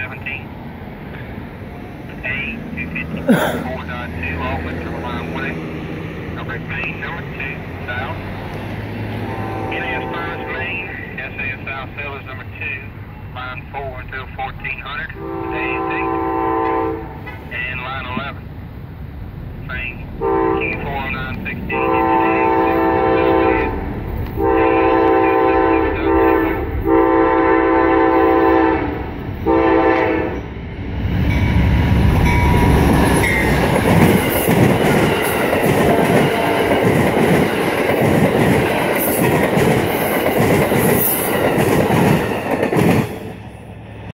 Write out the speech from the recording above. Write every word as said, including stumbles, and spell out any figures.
seventeen. A two fifty-four dot two, all Western line one eight. Number main number two, south. N A S Burns main, S A S South Sellers number two, line four through fourteen hundred. A eight.